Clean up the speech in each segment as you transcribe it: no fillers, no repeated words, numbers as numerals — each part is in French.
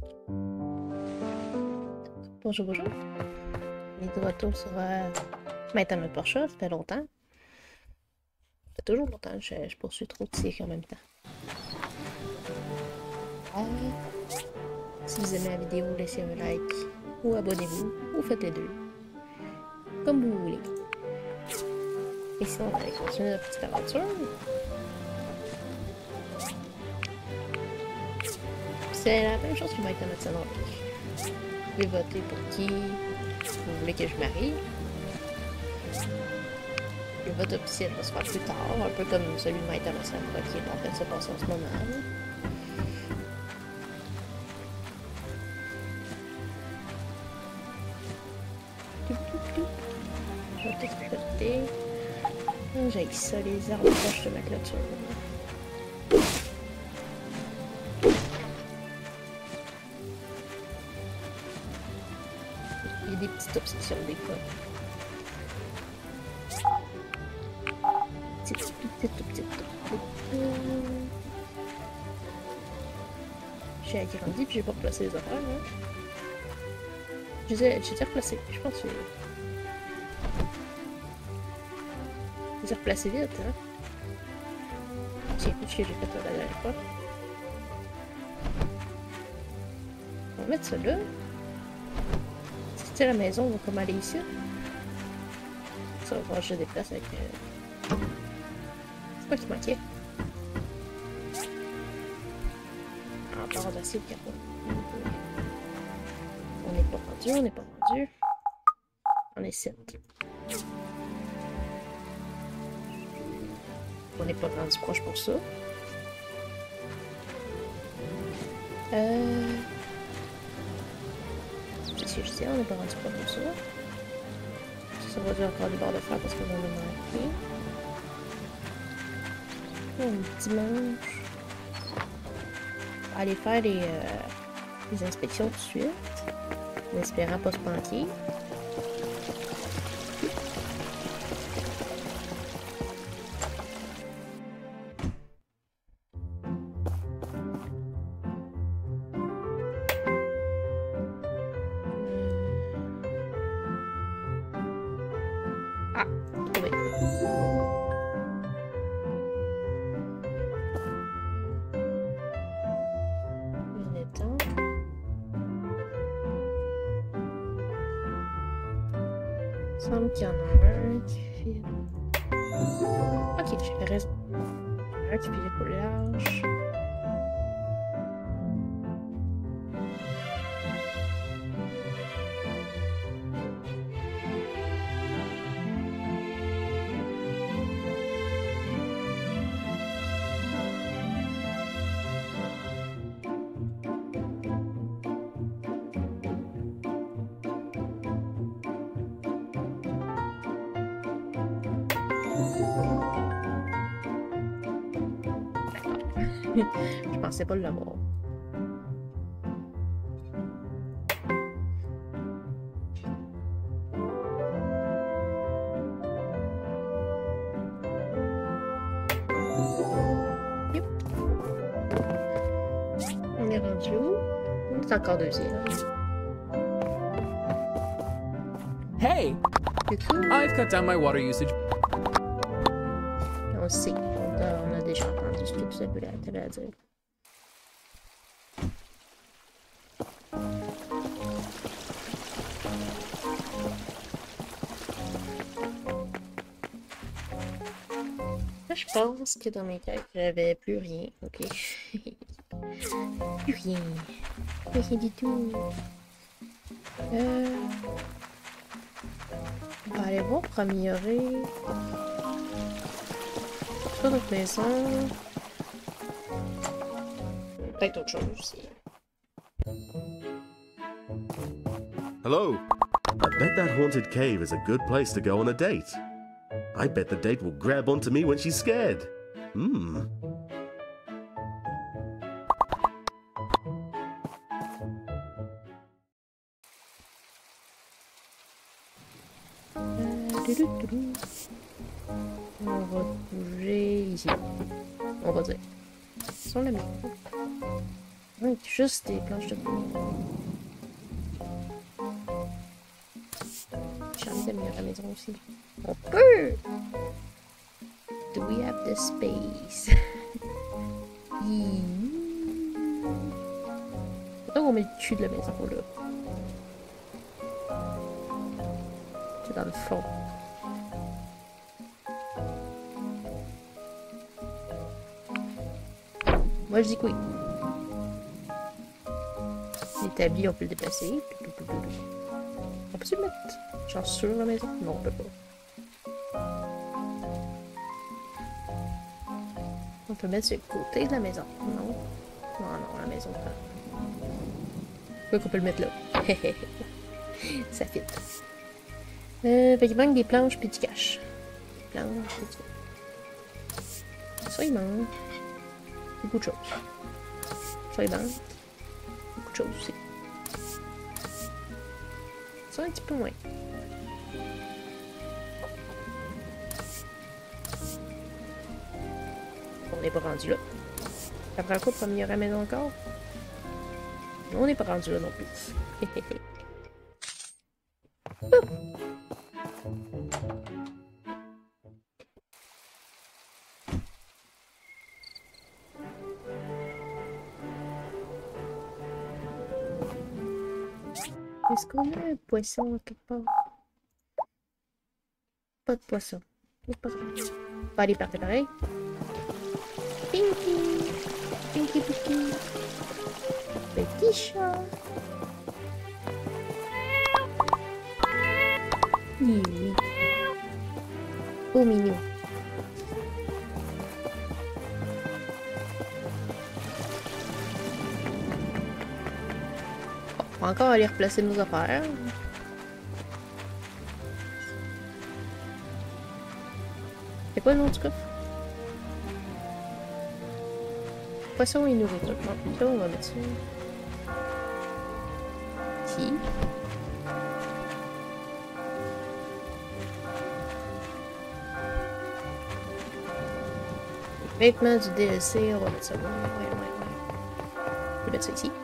Bonjour, bonjour. On est de retour sur Maître Portia, ça fait longtemps. Ça fait toujours longtemps, je poursuis trop de cycles en même temps. Si vous aimez la vidéo, laissez un like, ou abonnez-vous, ou faites les deux. Comme vous voulez. Et sinon, on va aller continuer notre petite aventure. C'est la même chose que Maître Mathieu. Vous pouvez voter pour qui vous voulez que je marie. Le vote officiel va se faire plus tard, un peu comme celui de Maître Mathieu qui est en train de se passer en ce moment. Je vais t'exploiter. J'ai ça, les arbres proches de ma clôture. Il y a des petites obsessions des fois. J'ai agrandi puis j'ai pas replacé les affaires. Hein. J'ai déjà replacé, je pense que j'ai replacé vite. Hein. Tiens, ce que j'ai fait la dernière fois. On va mettre ça là. Si c'était la maison, on va comme aller ici. Ça va voir, je déplace avec. C'est quoi qui manquait? Encore d'acier de carbone. On n'est pas rendu, on n'est pas rendu. On est 7. On n'est pas rendu proche pour ça. C'est ce que je dis, on n'est pas rendu proche pour ça. Ça va dire encore des barres de fer parce qu'on en a manqué. Dimanche. Aller faire les inspections tout de suite. En espérant pas se planquer. Ah, trouvé. Il semble qu'il y en a un qui file. Ok, j'ai raison. Un qui file pour le large. Je pensais pas l'avoir. Yep. On est rendu où? C'est encore deuxième. Hey! I've cut down my water usage. On sait. On a déjà entendu ce que tu avais à dire. Là, je pense que dans mes têtes, j'avais plus rien. Ok. Plus rien. Plus rien du tout. On va aller voir pour améliorer. Pas notre maison. Peut-être autre chose aussi. Hello. I bet that haunted cave is a good place to go on a date. I bet the date will grab onto me when she's scared. On va bouger ici. On va dire. Sur la maison. Oui, juste des planches de bois. J'ai envie d'améliorer la maison aussi. On peut! Do we have the space? Pourquoi on met le cul de la maison là? C'est dans le fond. Moi je dis que oui. L'établi, on peut le déplacer. On peut-tu le mettre genre sur la maison? Non, on peut pas. On peut mettre sur le côté de la maison. Non. Non, non, la maison pas. Pourquoi qu'on peut le mettre là? Ça fit. Fait qu'il manque des planches puis du cash. Des planches puis du... Ça, il manque. Beaucoup de choses. Ça, il manque. Beaucoup de choses aussi. Ça, un petit peu moins. On n'est pas rendu là. Ça prend quoi pour améliorer la maison encore? On n'est pas rendu là non plus. Est-ce qu'on a un poisson quelque part? Pas de poisson. Pas de... Bah, allez, partez pareil. Pinky! Pinky, Pinky! Petit chat! Oui, oui. Oh, mignon. On va encore aller replacer nos affaires. C'est quoi le nom du coffre? Poisson et nourriture. Bon, là, on va mettre ça. Ici. Vêtements du DLC, on va mettre ça. Ouais. Je vais mettre ça ici.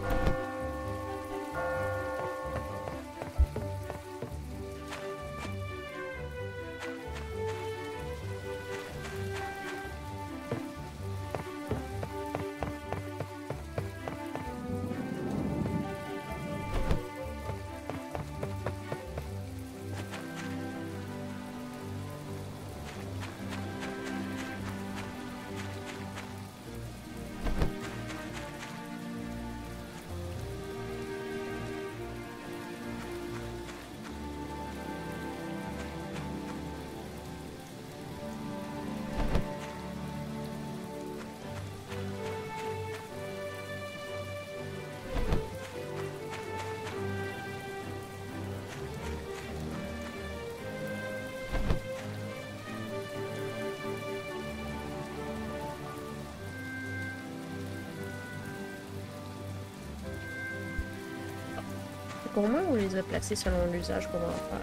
Pour moi, on les a placés selon l'usage qu'on va en faire.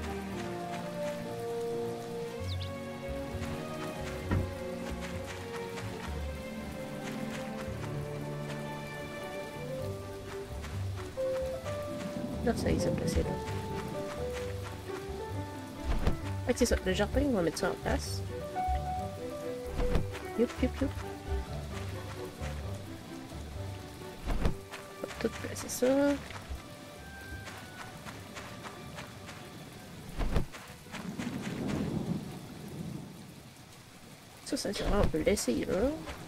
Là, ça, ils ont placé là. Fait que c'est ça, le jardin, on va mettre ça en place. Youp. On va tout placer ça. Ça, on peut le laisser là.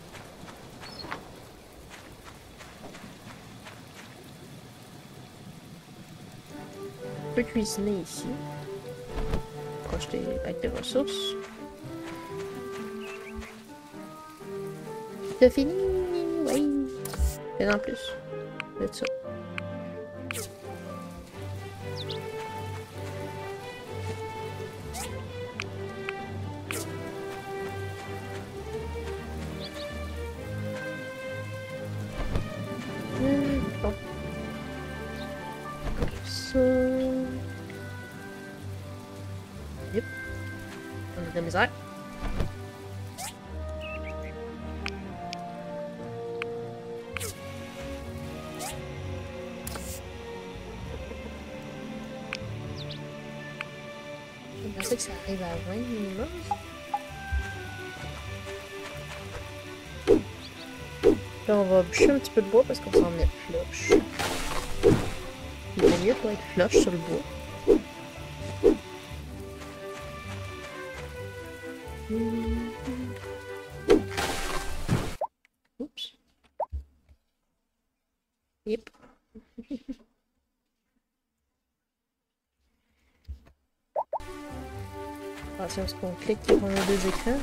On peut cuisiner ici. Proche des bacs de ressources. C'est fini! Oui! Mais en plus, de ça. Bon. Comme ça. Yep. On a de la misère. pensais que ça arrive à 20 minimum. Là, on va bûcher un petit peu de bois parce qu'on s'en met flush. Il vaut mieux pas être flush sur le bois. Oups. Yep. Attention à ce qu'on clique quand on a deux écrans.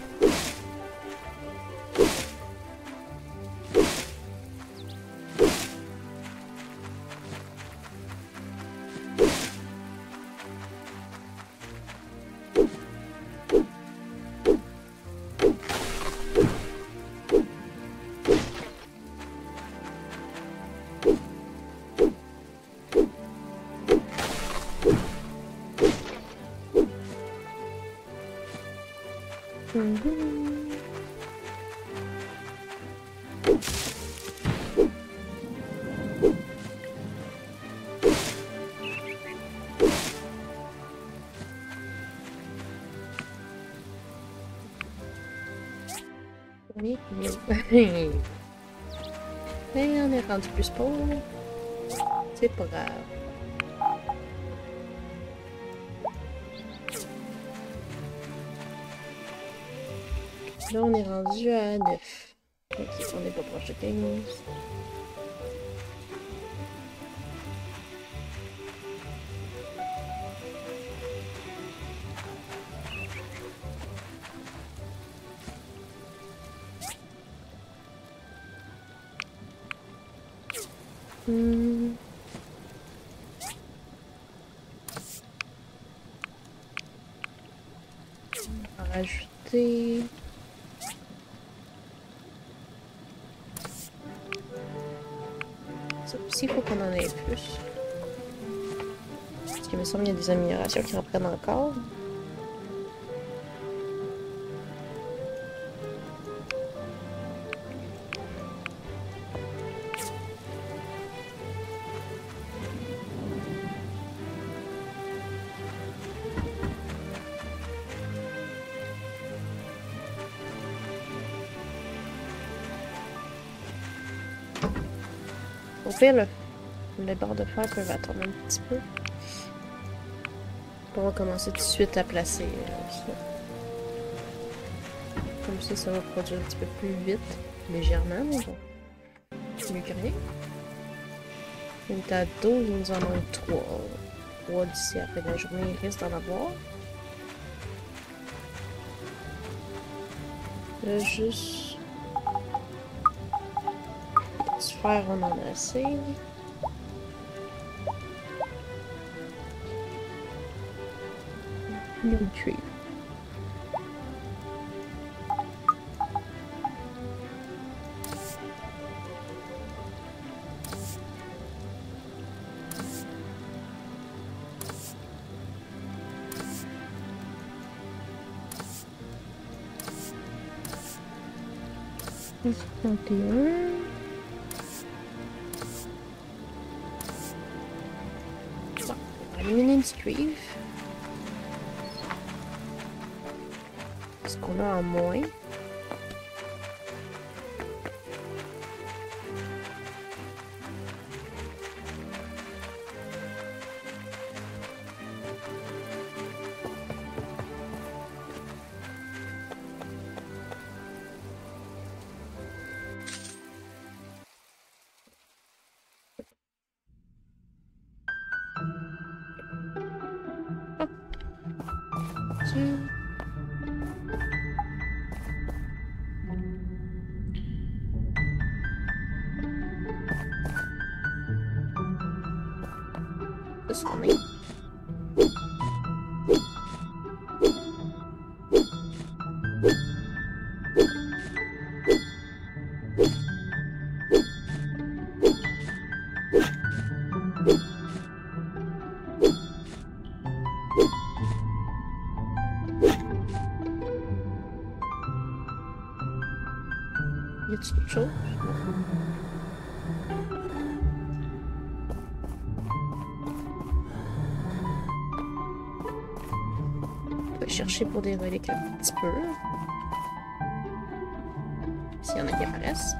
Oui, oui. Et on est rendu plus pauvre. C'est pas grave. Là, on est rendu à 9. Ok, on n'est pas proche de 15. On va rajouter... Ça aussi, il faut qu'on en ait plus. Parce qu'il me semble qu'il y a des améliorations qui en prennent encore. Au pire, les barres de fer peuvent attendre un petit peu. On va commencer tout de suite à placer ça. Comme ça va produire un petit peu plus vite, légèrement, mais bon. C'est mieux que rien. On est à 12, il nous en manque 3. 3 d'ici après la journée, il risque d'en avoir. Là, juste... Faire, on en a assez. New tree. Aluminium Streave. Ce qu'on a en moins. This on me. It's true. chercher pour des reliques un petit peu. S'il y en a qui apparaissent.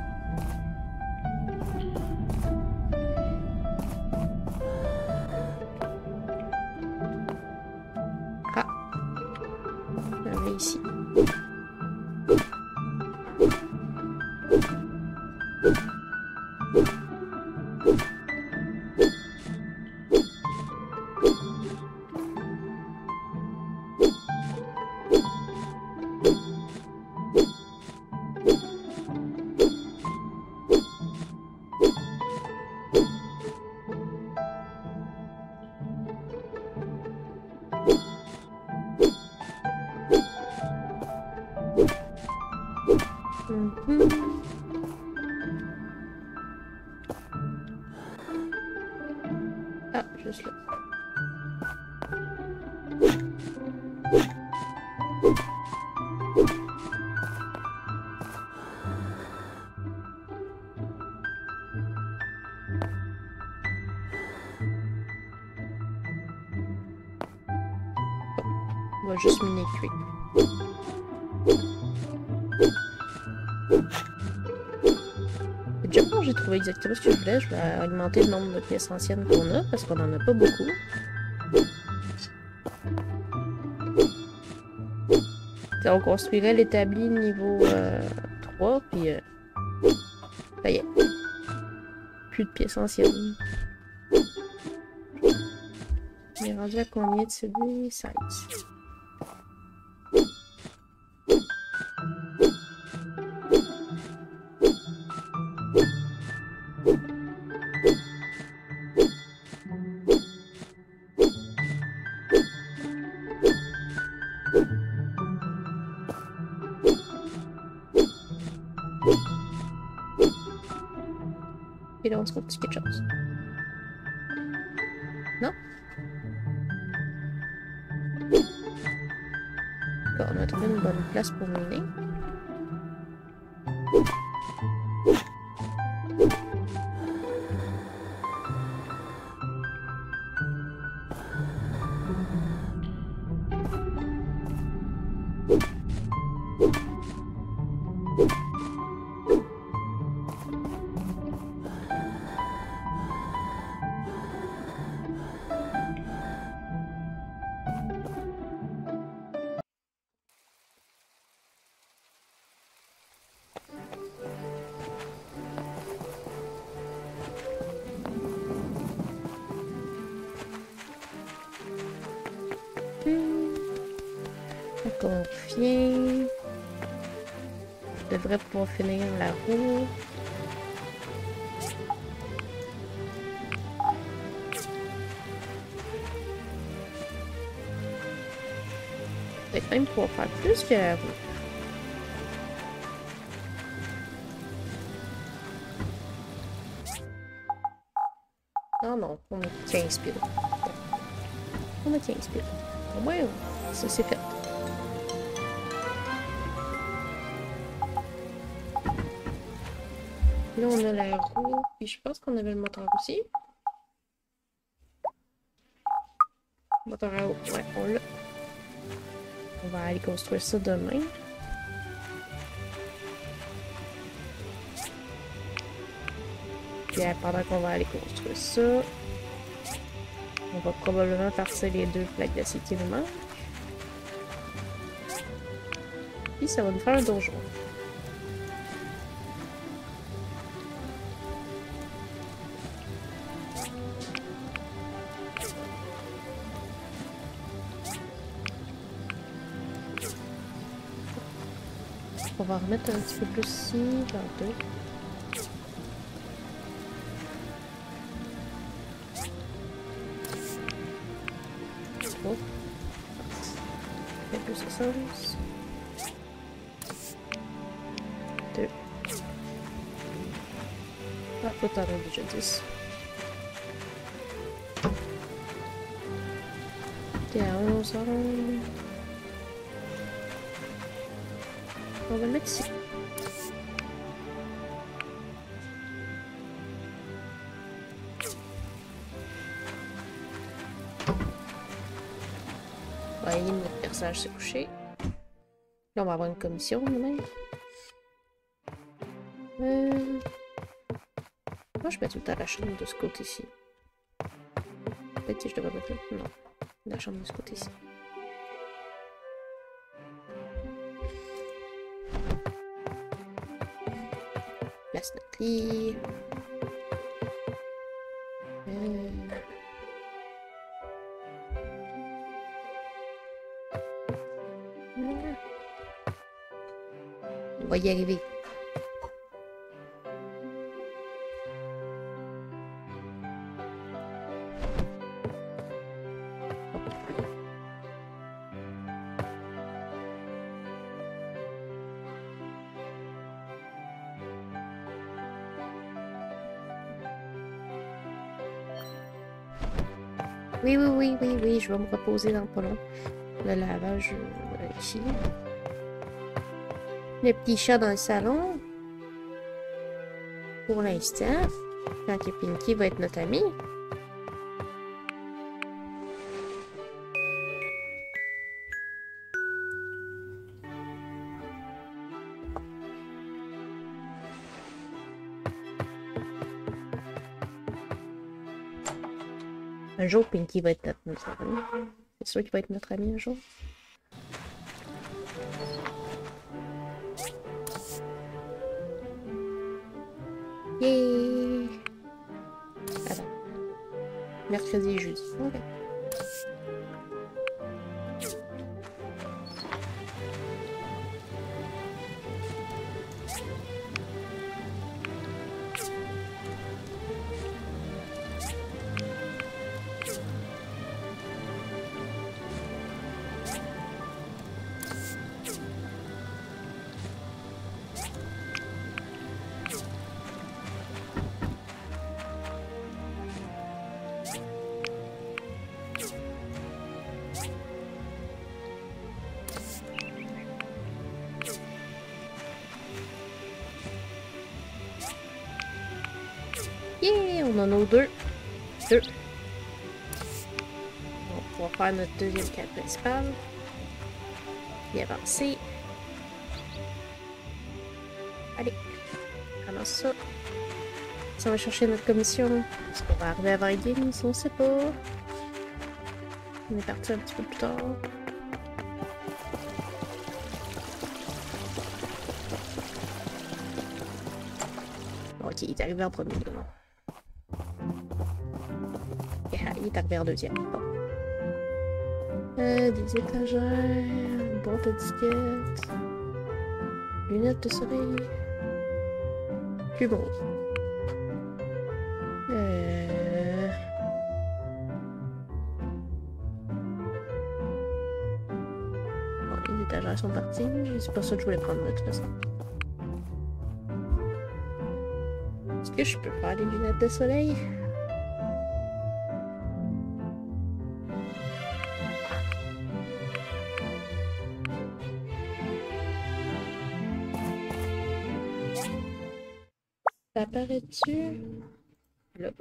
Ah! Il y en a ici. Ah, juste là. On va juste miner cuit. Déjà quand j'ai trouvé exactement ce que je voulais, je vais augmenter le nombre de pièces anciennes qu'on a parce qu'on en a pas beaucoup. T'sais, on construirait l'établi niveau 3, puis ça y est. Plus de pièces anciennes. On est rendu à combien de CD? 16. Et là, on se trouve-tu quelque chose? Non? Bon, on a trouvé une bonne place pour miner. Donc on revient. Je devrais pouvoir finir la roue. Je vais même pouvoir faire plus que la roue. Non, non, on a 15 piles. On a 15 piles. Au moins, ça c'est fait. Là, on a la roue, puis je pense qu'on avait le moteur aussi. Moteur à eau, ouais, on l'a. On va aller construire ça demain. Puis pendant qu'on va aller construire ça, on va probablement partir les 2 plaques d'acier qui nous manquent. Puis ça va nous faire un donjon. On va remettre un petit peu plus ici, dans 2. Oh. Fait plus de sens. 2. Ah, faut t'en avoir déjà 10. T'es à 11 ans. On va le mettre ici. l'oreille de notre personnage se coucher. Là, on va avoir une commission, nous-mêmes. Moi, je mets tout le temps la chambre de ce côté-ci. Peut-être que je devrais mettre là. Non. La chambre de ce côté-ci. Place notre lit. On va y arriver. Oui, je vais me reposer dans pas long. Le lavage ici. Le petit chat dans le salon. Pour l'instant. Quand que Pinky va être notre ami. Un jour, Pinky va être notre ami. C'est sûr qu'il va être notre ami un jour. Yeah! Attends. Mercredi et jeudi. Ok. Yeah, on en a deux. Deux. On va pouvoir faire notre deuxième quête principale. Et avancer. Allez, ramasse ça. Ça va chercher notre commission. Est-ce qu'on va arriver avant Higgins? On sait pas. On est parti un petit peu plus tard. Ok, il est arrivé en premier. Là. Yeah, il est arrivé en deuxième. Bon. Des étagères, boîte de disquettes, lunettes de soleil, plus bon. Bon, les étagères sont parties, c'est pas ça que je voulais prendre de toute façon. Est-ce que je peux faire des lunettes de soleil? Ça apparaît-tu? Là.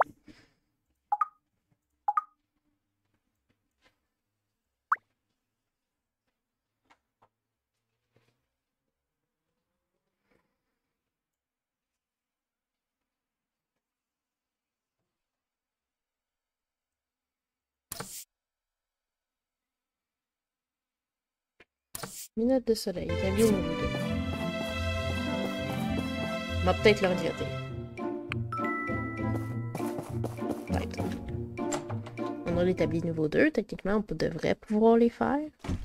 Lunettes de soleil, t'as bien au bout. On va peut-être le regretter. Peut-être. On a l'établi niveau 2, techniquement on devrait pouvoir les faire.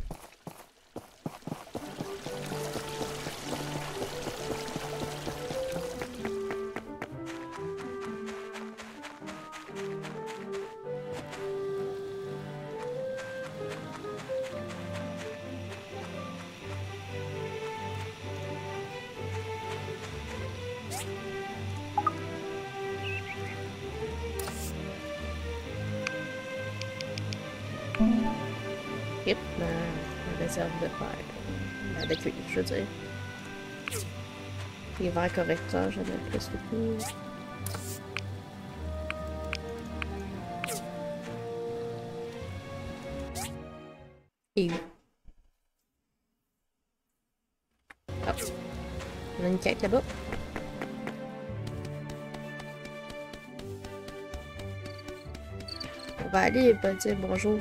Yep, la réserve de fer. De cuir, je veux dire. Les verres correcteurs, j'en ai presque tout. Et où? Ah. On a une quête là-bas. On va aller dire bonjour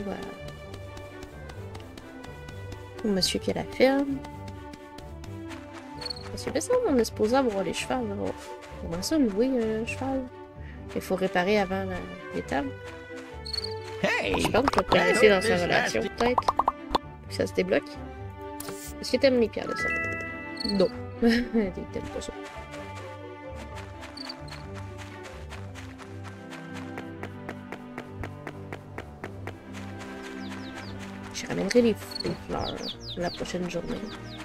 au monsieur qui a la ferme. Parce que ça, on est supposé avoir les chevals. On va ça louer un cheval. Il faut réparer avant l'étable. Hey! Je pense que je vais laisser dans sa relation, peut-être. Que ça se débloque. Est-ce que t'aimes les pierres de ça? Non. T'aimes pas ça. Je ramènerai les fleurs la prochaine journée.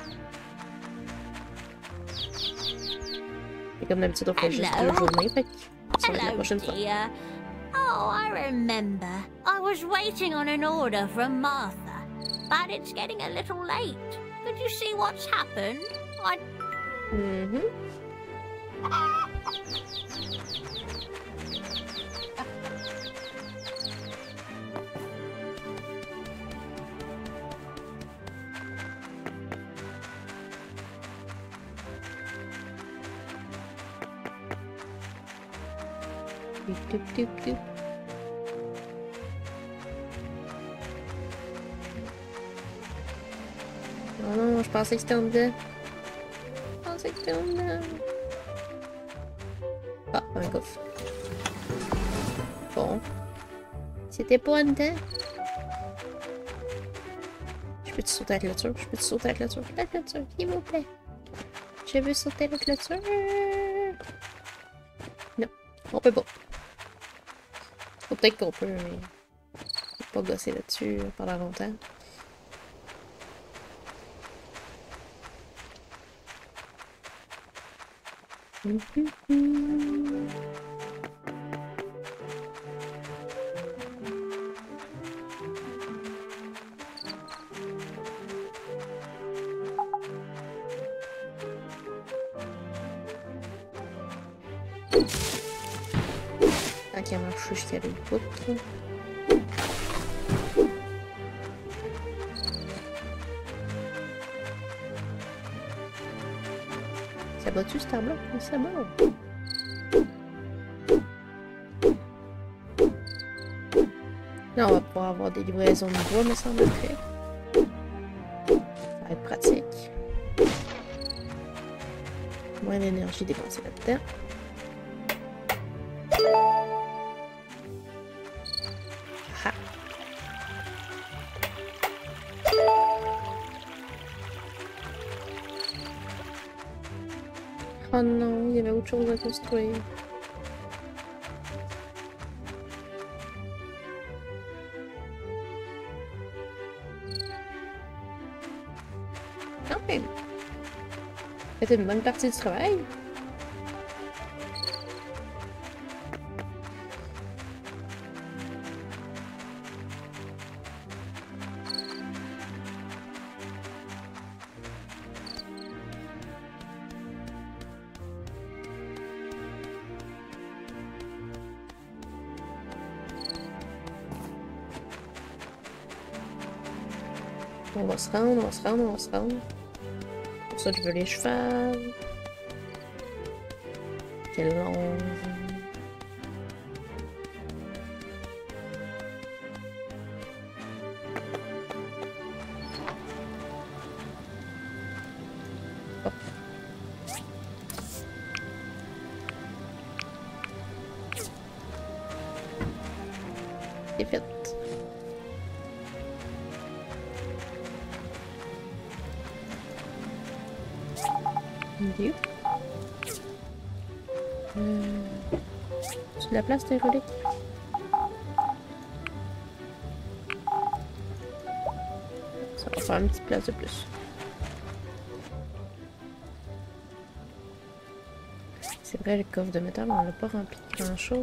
Et comme d'habitude, on fait juste 2 journées, fait que ça va être la prochaine fois. Dear. Oh, I remember. I was waiting on an order from Martha, but it's getting a little late. Could you see what's happened? Mhm. Doop. Oh non, je pensais que c'était en dedans. Je pensais que c'était en dedans. Ah, un coffre. Bon. C'était pas en dedans. Je peux-tu sauter avec la clôture? Je peux-tu sauter avec la clôture? La clôture, s'il vous plaît. Je veux sauter avec la clôture. Non, on peut pas. Faut peut-être qu'on peut, mais... Faut pas gosser là-dessus pendant longtemps. Tant qu'il y a marché jusqu'à l'autre bout. Ça va-tu, cet arbre-là? Oui, ça va. Là, on va pouvoir avoir des livraisons de bois, me semble-t-il. Ça va être pratique. Moins d'énergie dépensée là-dedans. Ah. Oh non, il y avait autre chose à construire. Quand même. C'était une bonne partie du travail. On va se rendre, on va se rendre, on va se rendre. Pour ça, je veux les chevals. Quel long. Oh. C'est fait. Yep. C'est de la place des reliques. Ça va faire une petite place de plus. C'est vrai, le coffre de métal, on l'a pas rempli de grand chose.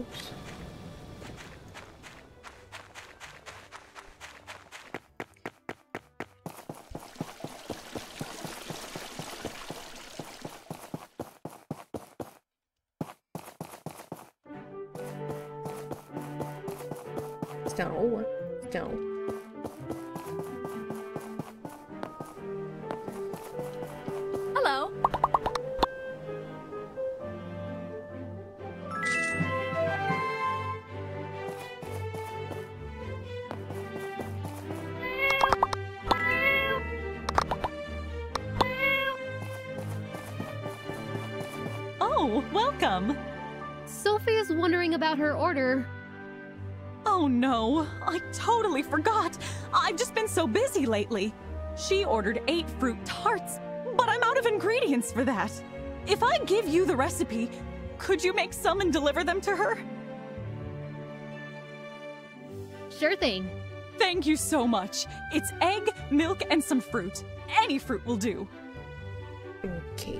C'est en haut, hein? C'est en haut. welcome. Sophie is wondering about her order. Oh no, I totally forgot. I've just been so busy lately. She ordered 8 fruit tarts, but I'm out of ingredients for that. If I give you the recipe, could you make some and deliver them to her? Sure thing. Thank you so much. It's egg, milk, and some fruit. Any fruit will do. Ok.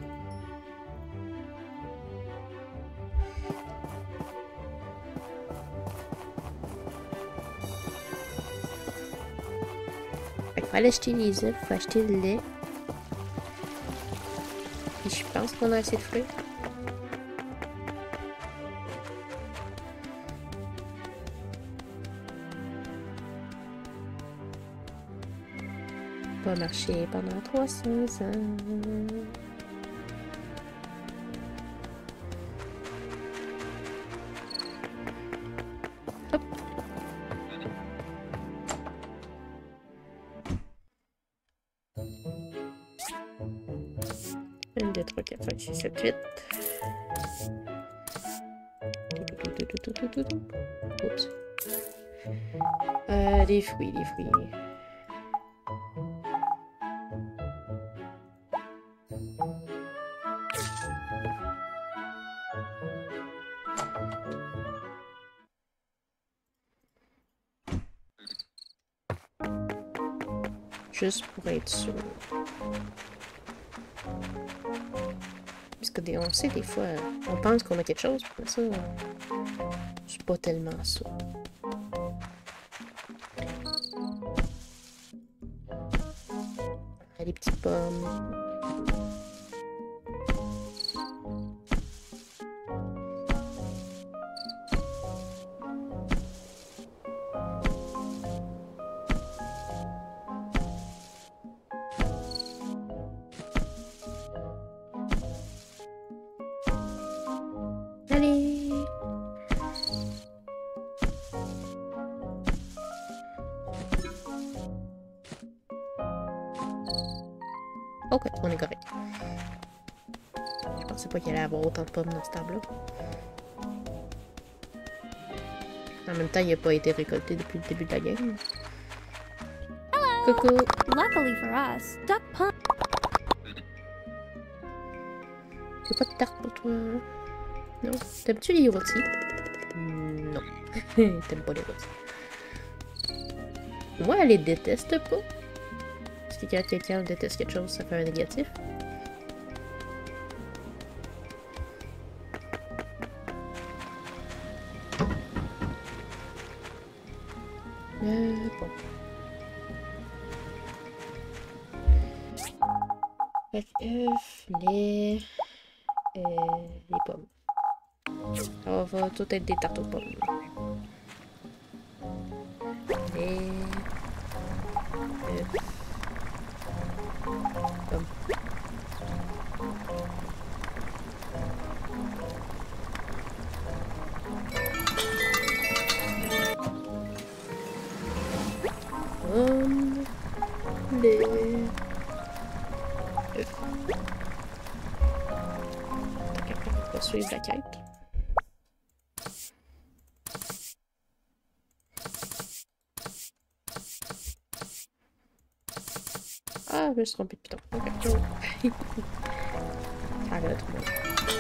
Fait qu'il fallait acheter les œufs, faut acheter le lait. Puis je pense qu'on a assez de fruits. Pas marché pendant 300 ans. Hop. 1, 2, 3, 4, 5, 6, 7, 8. Oups. Les fruits, les fruits. Juste pour être sûr. Parce que on sait des fois, on pense qu'on a quelque chose, pour ça, je suis pas tellement sûr. Ah, les petites pommes. Allez! Ok, on est correct. Je pensais pas qu'il allait y avoir autant de pommes dans ce table-là. En même temps, il n'a pas été récolté depuis le début de la game. Coucou! Luckily for us, duck pond. J'ai pas de tarte pour toi. Non. T'aimes-tu les rôtis? Non. T'aimes pas les rôtis. Moi, elle les déteste pas. Parce que quand quelqu'un déteste quelque chose, ça fait un négatif. Bon. Fait que œufs, lait, les pommes. Ça va tout être des tartes aux pommes. Lait, œufs, pommes. Pommes, lait, œufs. On va suivre la quête. Ah, je me suis trompée de piton. Ok. Ça va tout le monde.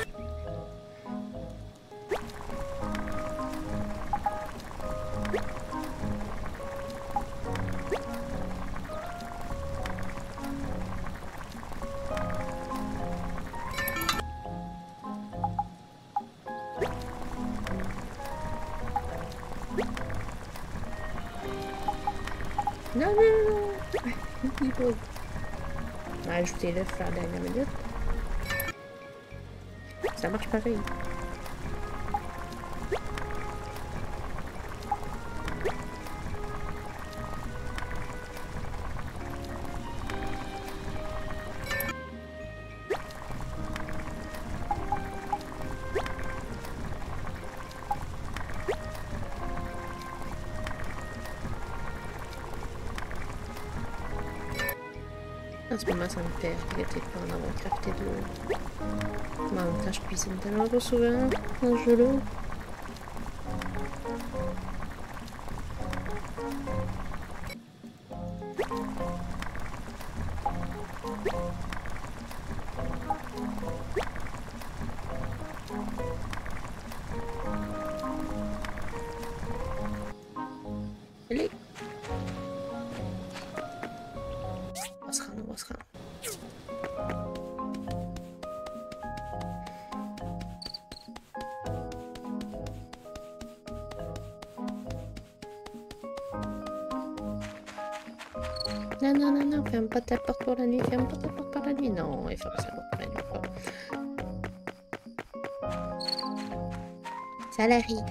Non, non, non! Il faut... On va ajouter l'œuf à la dernière minute. Ça marche pareil. En ce moment, ça me fait regretter de pas en avoir crafté deux. Mais en même temps, je cuisine tellement pas souvent dans ce jeu-là. Allez! On va se rendre, on va se rendre. Non, non, non, non, ferme pas ta porte pour la nuit, ferme pas ta porte pour la nuit. Non, il ferme sa porte pour la nuit. Ça l'arrive.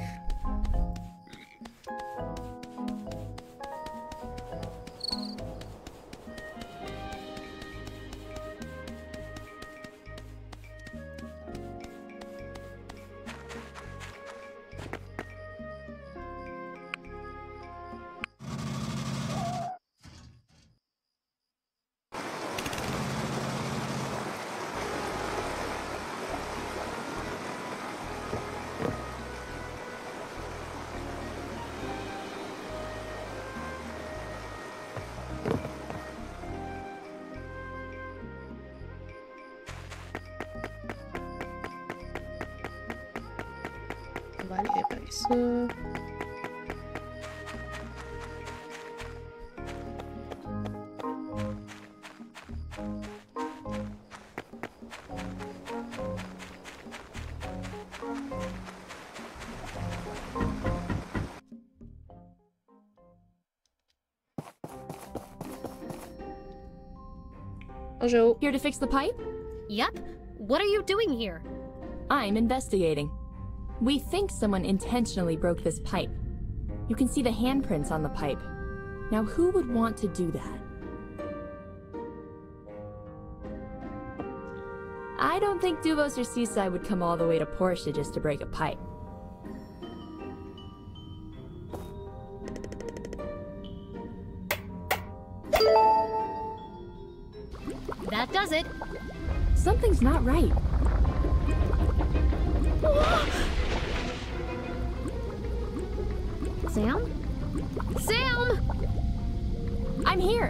On va aller réparer ça. Bonjour. Here to fix the pipe? Yep. What are you doing here? I'm investigating. We think someone intentionally broke this pipe. You can see the handprints on the pipe. Now, who would want to do that? I don't think Duvos or Seaside would come all the way to Portia just to break a pipe. That does it. Something's not right. Sam? Sam! I'm here.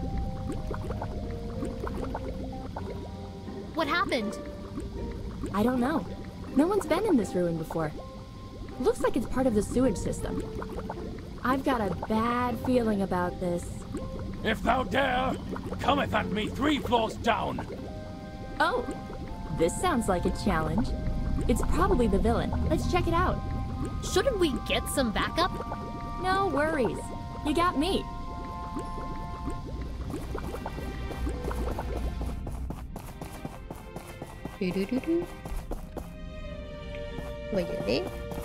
What happened? I don't know. No one's been in this ruin before. Looks like it's part of the sewage system. I've got a bad feeling about this. If thou dare, cometh at me 3 floors down. Oh, this sounds like a challenge. It's probably the villain. Let's check it out. Shouldn't we get some backup? No worries. You got me. On va y aller.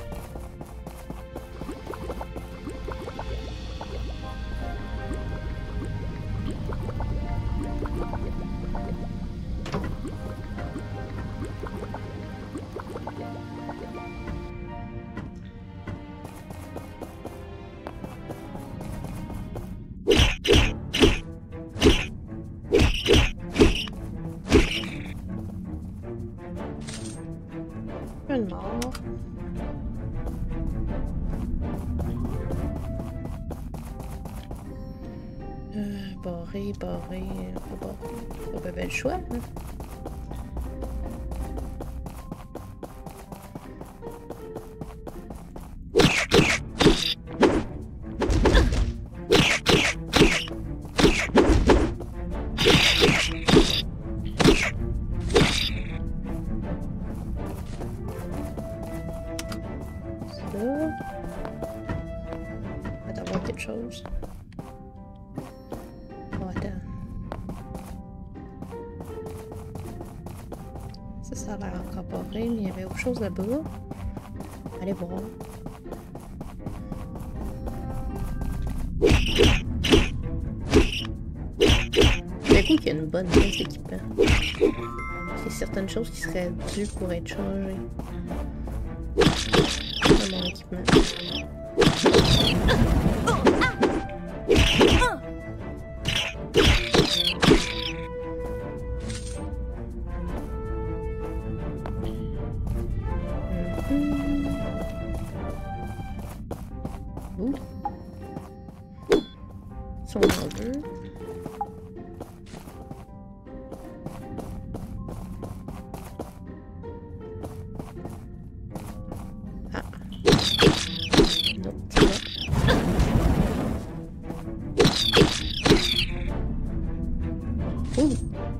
Un mort. Barré, barré, pas bien le choix. Hein? Chose. Oh, attends. Ça a l'air encore pas vrai, mais il y avait autre chose là-bas. Allez voir. D'un coup, qu'il y a une bonne pièce d'équipement. Il y a certaines choses qui seraient dues pour être changées. Dans mon équipement. Ouh. Si on en veut. Ah. Non, tu vois. Ouh.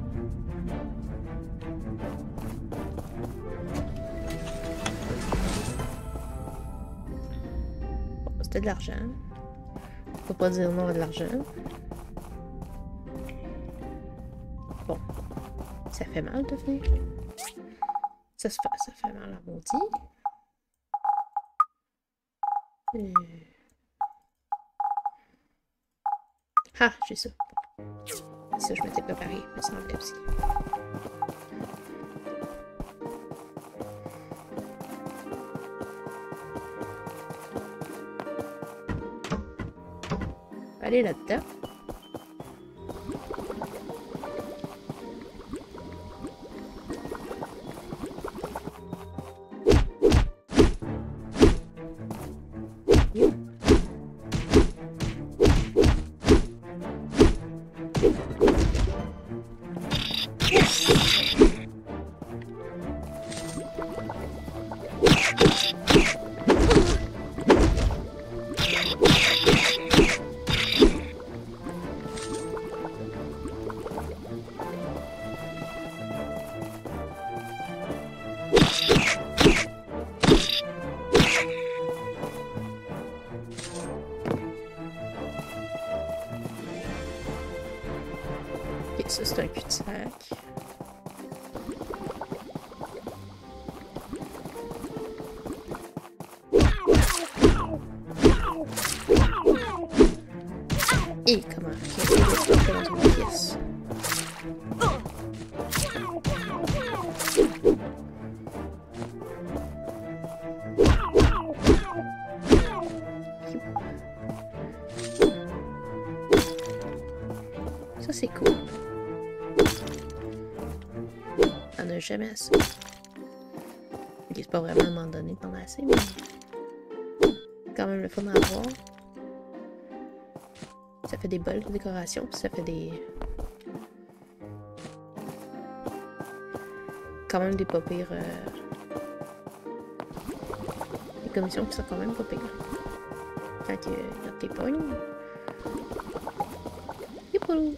C'était de l'argent. Faut pas dire non à de l'argent. Bon. Ça fait mal de venir. Ça fait mal à maudit. Ah, j'ai ça. Ça, je m'étais préparé, me semblait aussi. Aller là-dedans. Ça, c'est un cul-de-sac. Et comment? Ok, dans une pièce. Ça, c'est cool. On n'a jamais assez. Ok, c'est pas vraiment à un moment donné qu'on a assez, mais quand même le fun à avoir. Ça fait des bols de décoration, puis ça fait des... quand même des pas pires... des commissions qui sont quand même pas pires. Quand t'es pognes. Youhou!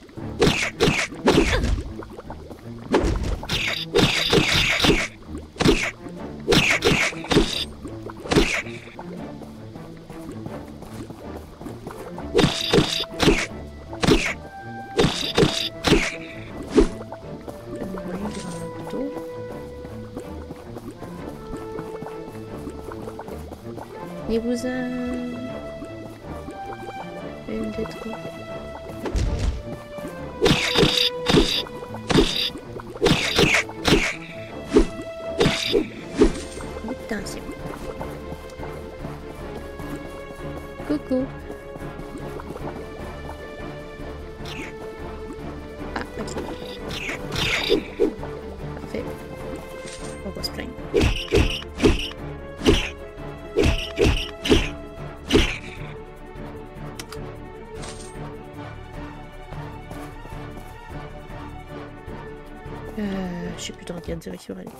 Les bousins. Une, deux, trois. Attention. Coucou. Ah, ok. Parfait. On va se plaindre. Je sais plus dans quelle direction aller.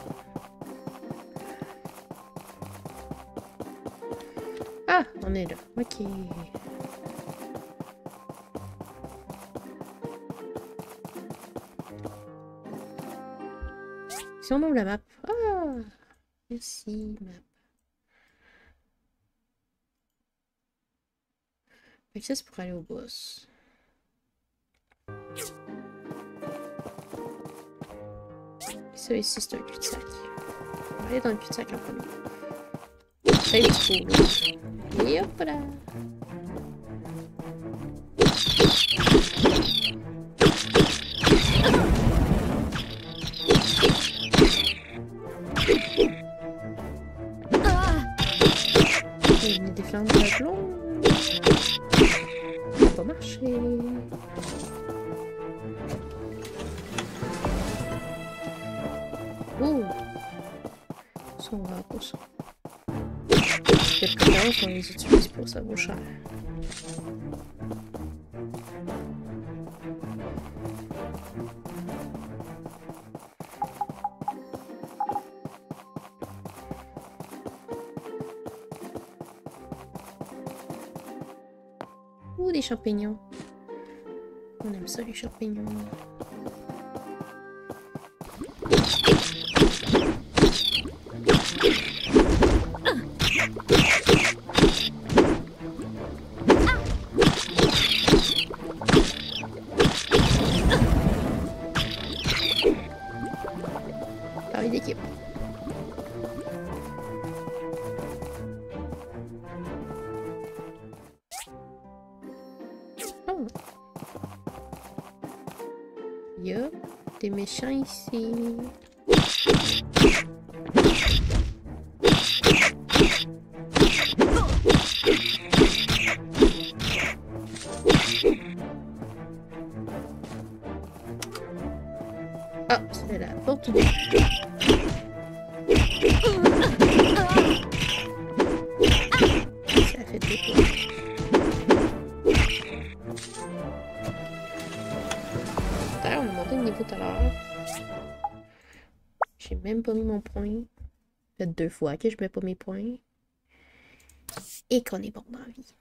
Ah, on est là. Ok. Si on ouvre la map. Ah, merci, map. Fait que ça, c'est pour aller au boss. Ça ici, c'est un cul-de-sac. On va aller dans le cul-de-sac en premier. Ça y est, et hop là! Il y a des flammes de plomb. Ça va pas marcher. Oh! Ça, on va pour ça. de préférence, on les utilise pas, ça vaut cher. Ouh, des champignons. On aime ça, les champignons. Travail d'équipe. Oh. Il y a des méchants ici. Ah, c'est la porte du... Ça fait des coups. D'ailleurs, on a monté le niveau tout à l'heure. J'ai même pas mis mon point. Ça fait 2 fois que je mets pas mes points. Et qu'on est bon dans la vie.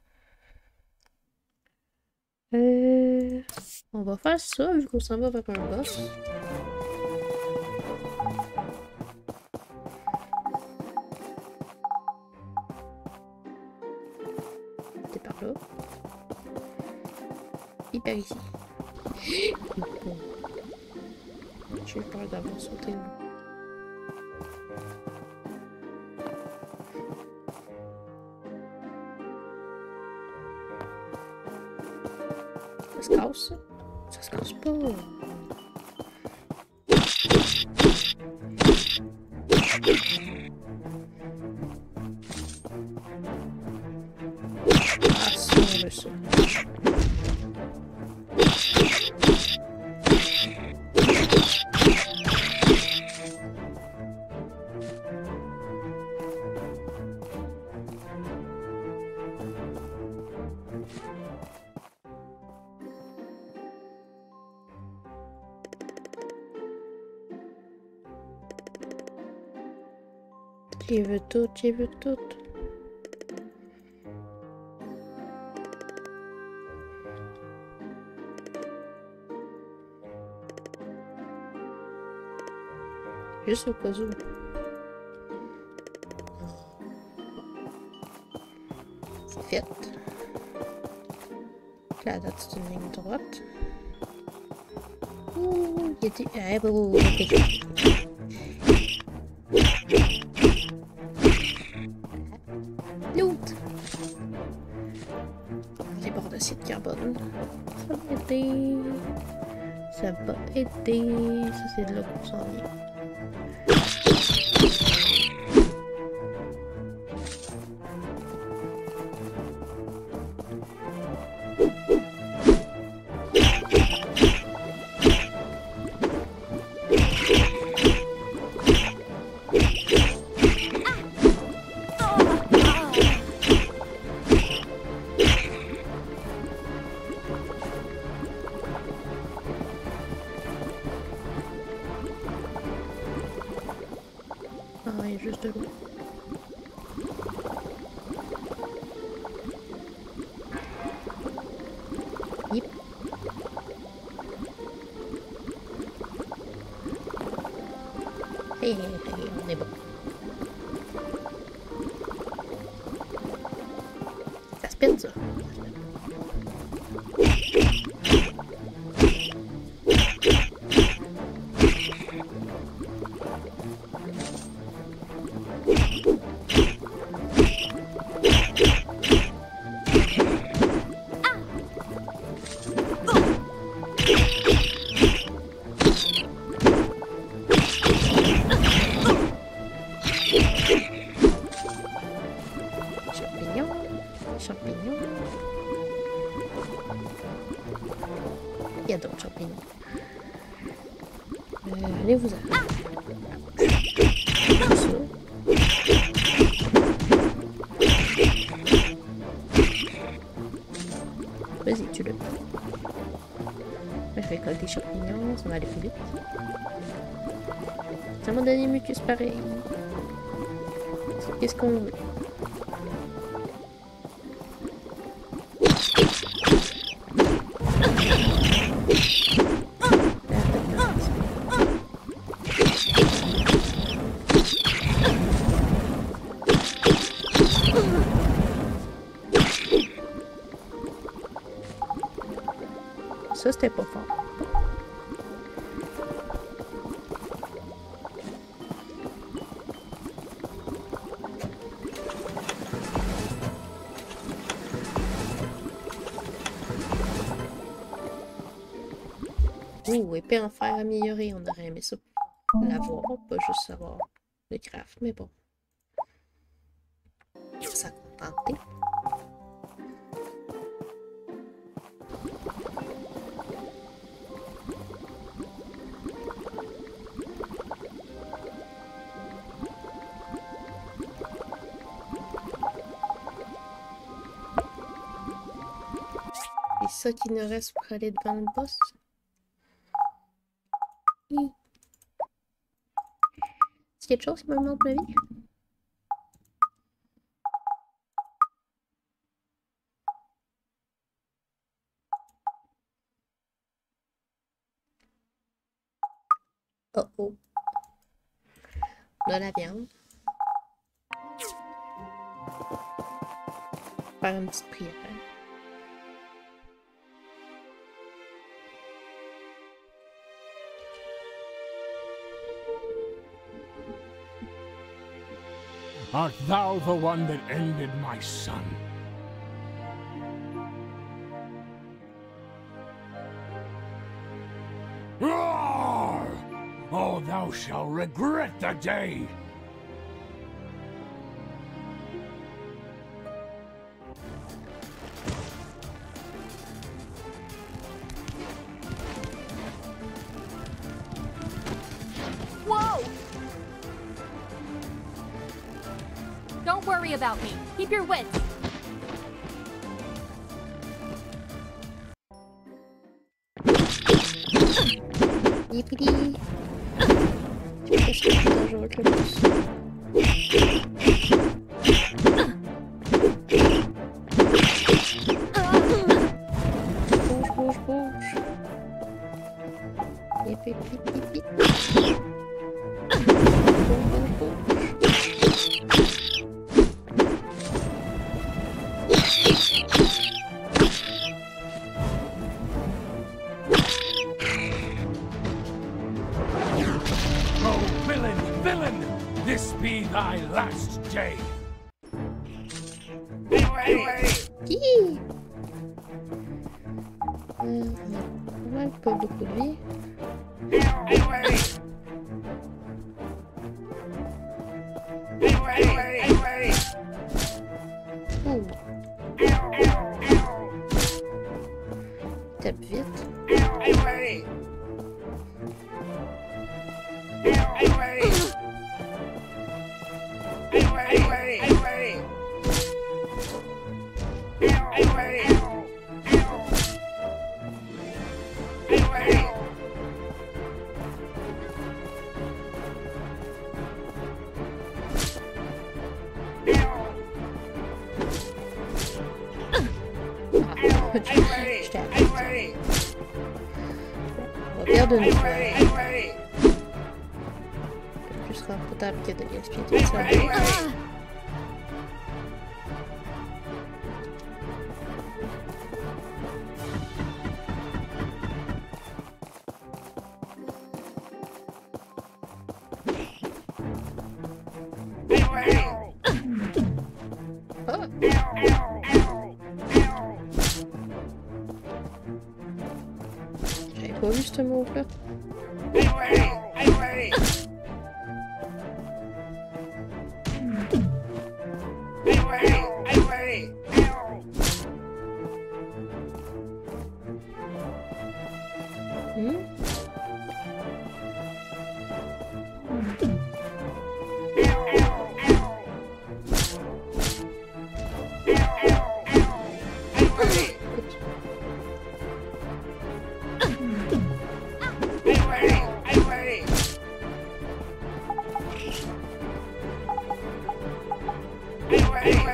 On va faire ça vu qu'on s'en va vers un boss. T'es par là. Et par ici. J'ai eu peur d'avoir sauté. Ça se casse, ça se casse pas. Ah, ça, on veut ça. J'y veux tout, j'y veux tout. Juste au cas où. C'est fait. Là, date, c'est une ligne droite. Ouh, il y a des... Ah, bon, ok. Loot! Les bords d'acier de carbone. Ça va aider. Ça va aider. Ça, c'est de là qu'on s'en vient. Ah, il y a juste de l'eau. Yep. Hey, on est bon. Ça spin, ça. Champignons. Il y a d'autres champignons. Allez-vous-en. Ça. Vas-y, tue-le. Je récolte des champignons, ça va aller plus vite. Ça m'a donné mucus pareil. Qu'est-ce qu'on veut? Ça, c'était pas fort. Ouh, épée en fer améliorée, on aurait aimé ça l'avoir, pas juste savoir le craft, mais bon. Ça a contenté. C'est ça qui nous reste pour aller devant le boss. Est-ce qu'il y a quelque chose qui m'augmente ma vie? Oh oh. De la viande. Faire une petite prière. Art thou the one that ended my son? Roar! Oh, thou shalt regret the day! Whoa! Don't worry about me. Keep your wits. Yippee! Je pense que c'est dangereux que le boss. Bouge, bouge, bouge. Yip, yip, yip, yip, yip. Bouge, bouge, bouge. This be thy last day. Hi! On a pas mal, pas beaucoup de vie. Ouh. Tape vite. Je t'ai arrêté. On va perdre une fois. Plus rentable que de gaspiller tout ça. J'avais pas vu ce move-là.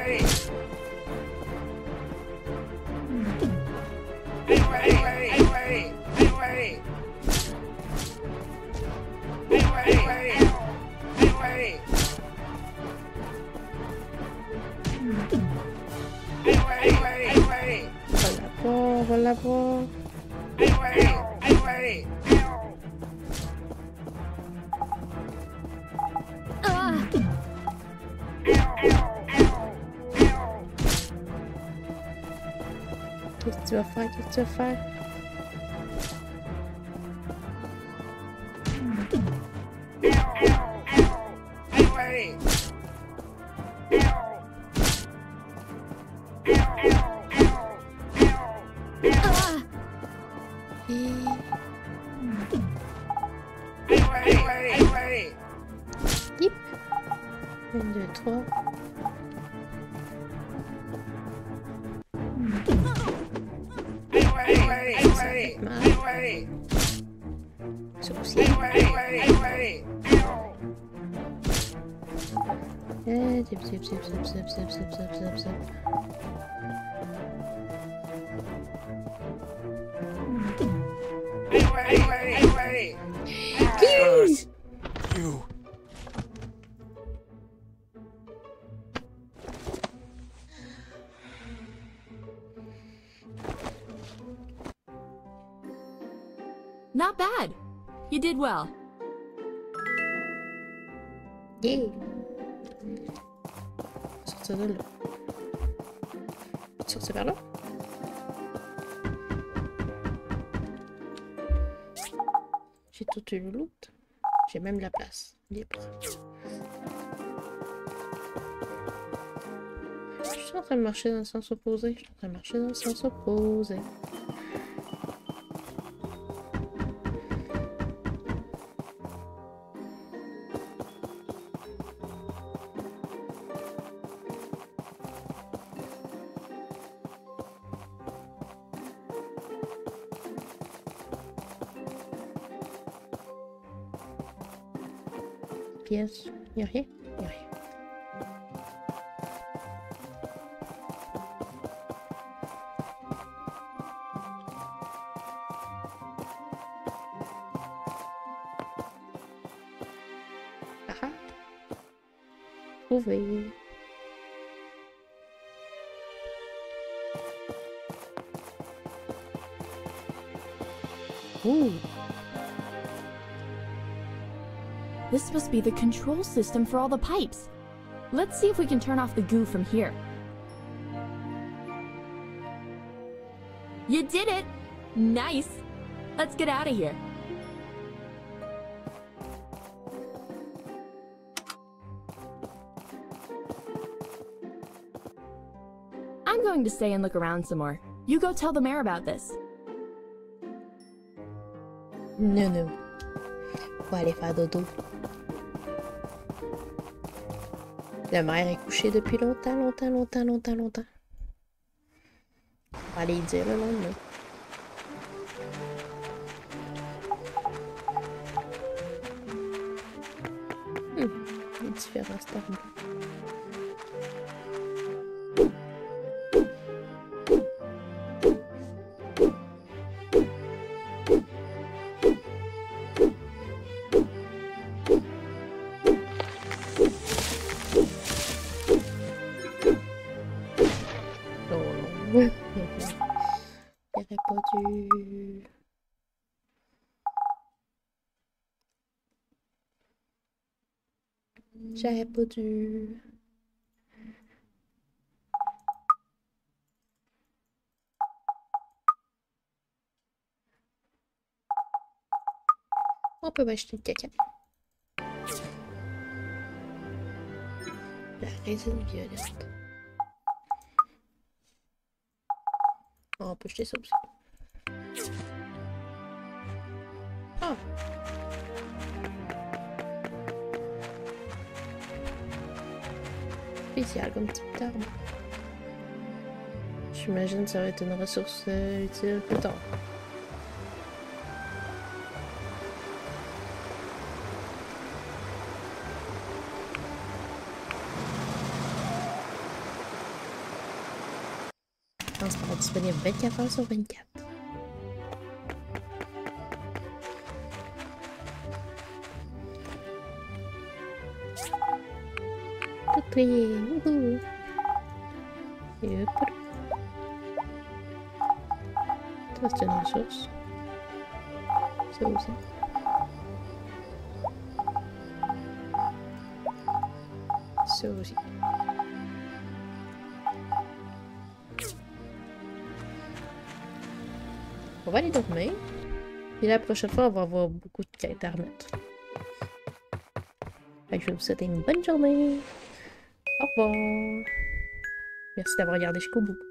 On va l'avoir. Qu'est-ce que tu vas faire? Qu'est-ce que tu vas faire? Yip. 1, 2, 3. Sourcil. Zip, zip, zip, zip, zip, zip, zip, zip, zip, zip. Please! You. Not bad. You did well. Yeah! Sortir de là. Sortir par là? J'ai tout eu le loot. J'ai même la place libre. Je suis en train de marcher dans le sens opposé. Je suis en train de marcher dans le sens opposé. Pièce. Y'a rien? Y'a rien. Ah ah. Trouvé. Ooh. This must be the control system for all the pipes. Let's see if we can turn off the goo from here. You did it! Nice! Let's get out of here. I'm going to stay and look around some more. You go tell the mayor about this. Non, non. Faut aller faire dodo. Le maire est couché depuis longtemps. On va aller y dire le lendemain. Les différents tableaux. J'aurais pas dû... J'aurais pas dû... On peut m'acheter le caca. La résine violette. On peut jeter ça aussi. Ah! Spécial comme petite arme. J'imagine que ça va être une ressource utile plus tard. Transport disponible 24 heures sur 24. Tout payé. Wouhou. Et hop. Ça, c'est une ressource. Ça aussi. Ça aussi. On va aller dormir. Et la prochaine fois, on va avoir beaucoup de quêtes à remettre. Fait que je vais vous souhaiter une bonne journée. Au revoir. Merci d'avoir regardé jusqu'au bout.